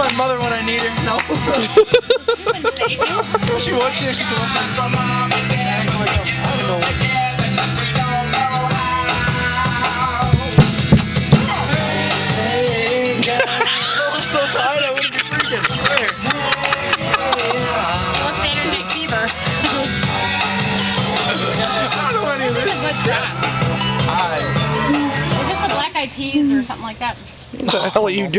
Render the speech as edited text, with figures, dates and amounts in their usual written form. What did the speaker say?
my mother when I need her. No. She wouldn't save you. She would. She actually come up and I don't know. I'm so tired I wouldn't be freaking. I swear. Well, Saturday Night Fever. I don't know any of This this. is a good song. Hi. Is this the Black Eyed Peas or something like that? What the hell are you doing?